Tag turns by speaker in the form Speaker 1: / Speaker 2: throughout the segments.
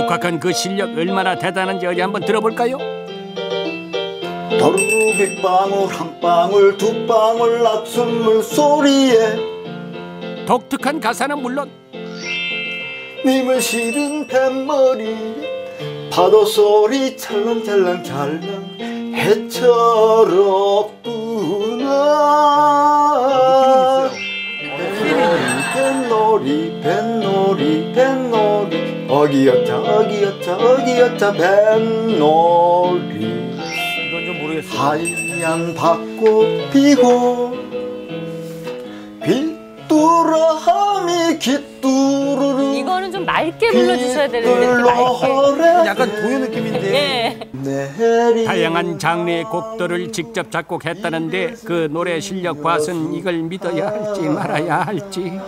Speaker 1: 독학한 그 실력 얼마나 대단한지 어디 한번 들어볼까요?
Speaker 2: 도루루 빗방울 한 방울 두 방울 낙숫물 소리에
Speaker 1: 독특한 가사는 물론
Speaker 2: 님을 실은 뱃머리 파도 소리 찰랑찰랑찰랑 해처럼 뜨나 뱃놀이 뱃놀이 뱃놀이 어기여차 어기여차 어기여차 뱃놀이
Speaker 3: 이건 좀 모르겠어요.
Speaker 2: 하얀 벚꽃 피고 빗두라함이 깃두르르
Speaker 4: 이거는 좀 맑게 불러주셔야 되는데 이렇게 맑게.
Speaker 3: 약간 도요 느낌인데.
Speaker 4: 네.
Speaker 1: 다양한 장르의 곡들을 직접 작곡했다는데 그 노래 실력 봐선 이걸 믿어야 할지 말아야 할지.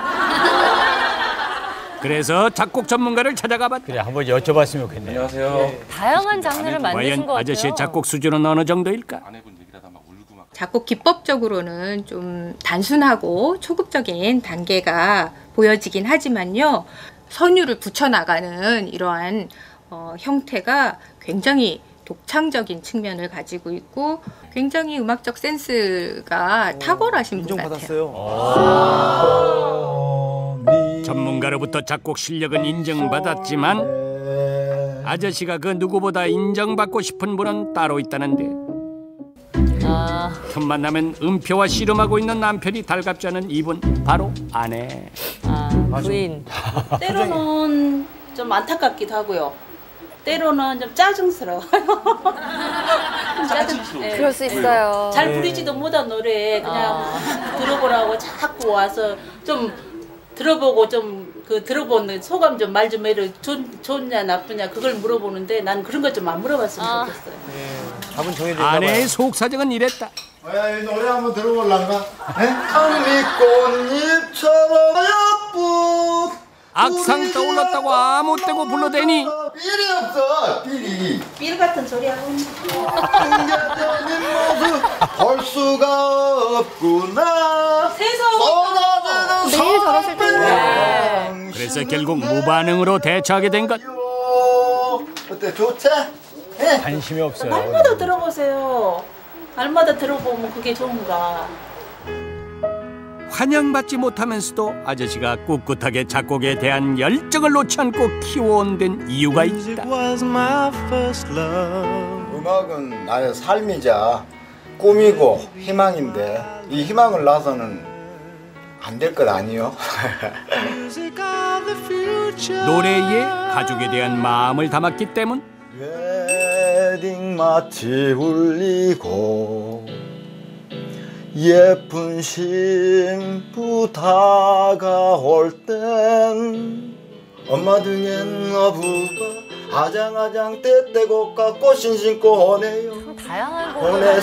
Speaker 1: 그래서 작곡 전문가를 찾아가봤다.
Speaker 3: 그래 한번 여쭤봤으면 좋겠네요.
Speaker 5: 안녕하세요.
Speaker 4: 다양한 장르를 만드신
Speaker 1: 과연
Speaker 4: 것 같아요.
Speaker 1: 아저씨의 작곡 수준은 어느 정도일까?
Speaker 6: 작곡 기법적으로는 좀 단순하고 초급적인 단계가 보여지긴 하지만요. 선율을 붙여나가는 이러한 형태가 굉장히 독창적인 측면을 가지고 있고 굉장히 음악적 센스가 탁월하신 분 같아요.
Speaker 1: 전문가로부터 작곡 실력은 인정받았지만 아저씨가 그 누구보다 인정받고 싶은 분은 따로 있다는데 틈만 나면 음표와 씨름하고 있는 남편이 달갑지 않은 이분 바로 아내.
Speaker 4: 부인.
Speaker 7: 때로는 좀 안타깝기도 하고요. 때로는 좀 짜증스러워요. 네.
Speaker 4: 그럴 수 있어요.
Speaker 7: 잘 부리지도 못한 노래 그냥 들어보라고 자꾸 와서 좀 들어보고 좀 그 들어본 소감 좀 말 좀 해도 좋냐 나쁘냐 그걸 물어보는데 난 그런 거 좀 안 물어봤으면 좋겠어요.
Speaker 3: 답은 정해져.
Speaker 1: 아내의 속사정은 이랬다.
Speaker 2: 이 노래 한번 들어볼란가? 장미꽃잎처럼 예쁜
Speaker 1: 악상 떠올랐다고 아무 때고 불러대니
Speaker 2: 삘이 없어 삘이
Speaker 7: 삘 같은 소리 하고 있는
Speaker 2: 풍겨져는 모습 볼 수가 없구나
Speaker 7: 세상
Speaker 6: 매일 저러실 텐데.
Speaker 1: 그래서 결국 무반응으로 대처하게 된 것.
Speaker 2: 어때 좋지?
Speaker 3: 관심이 없어요.
Speaker 7: 날마다 들어보세요. 날마다 들어보면 그게 좋은가.
Speaker 1: 환영받지 못하면서도 아저씨가 꿋꿋하게 작곡에 대한 열정을 놓지 않고 키워온 된 이유가 있다.
Speaker 2: 음악은 나의 삶이자 꿈이고 희망인데 이 희망을 놔서는 안 될 것 아니요?
Speaker 1: 노래에 가족에 대한 마음을 담았기 때문.
Speaker 2: 웨딩 마치 울리고 예쁜 신부 다가올 땐 엄마 등엔 어부가 아장아장 떼떼고가 꽃신 신고 오네요.
Speaker 4: 다양한
Speaker 2: 오네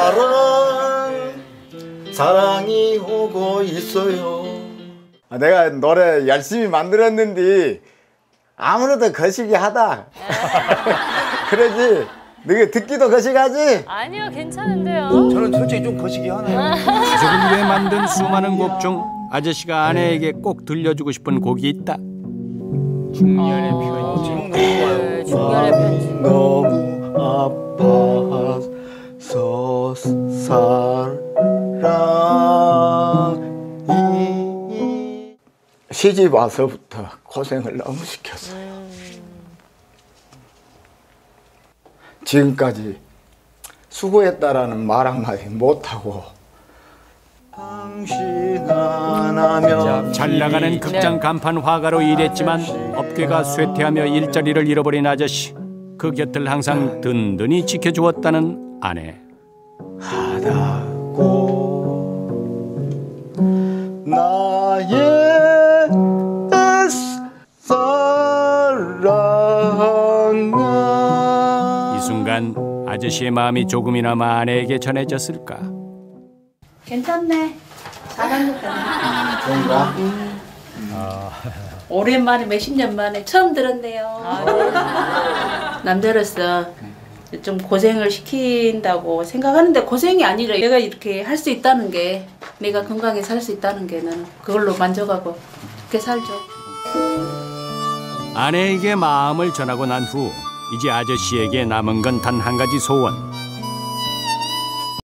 Speaker 2: 사랑이 오고 있어요. 내가 노래 열심히 만들었는데 아무래도 거시기하다. 그러지. 너게 듣기도 거시기하지?
Speaker 4: 아니요, 괜찮은데요.
Speaker 3: 저는 솔직히 좀 거시기 하네요.
Speaker 1: 가족을 위해 만든 수많은 곡 중 아저씨가 아내에게 꼭 들려주고 싶은 곡이 있다.
Speaker 3: 중년의 편지.
Speaker 4: 네, 중년의 편지.
Speaker 2: 너무 아파서 사랑이 시집 와서부터 고생을 너무 시켰어요. 지금까지 수고했다라는 말 한마디 못하고 당신 하나면
Speaker 1: 잘 나가는 극장 간판 화가로 일했지만 업계가 쇠퇴하며 일자리를 잃어버린 아저씨. 그 곁을 항상 든든히 지켜주었다는 아내.
Speaker 2: 하다고 나의 사랑아.
Speaker 1: 이 순간 아저씨의 마음이 조금이나마 아내에게 전해졌을까?
Speaker 7: 괜찮네. 잘한 것 같네.
Speaker 2: 그런가?
Speaker 7: 오랜만에 몇십 년 만에 처음 들었네요. 남자로서 좀 고생을 시킨다고 생각하는데 고생이 아니라 내가 이렇게 할 수 있다는 게 내가 건강히 살 수 있다는 게 나는 그걸로 만족하고 그렇게 살죠.
Speaker 1: 아내에게 마음을 전하고 난 후 이제 아저씨에게 남은 건 단 한 가지 소원.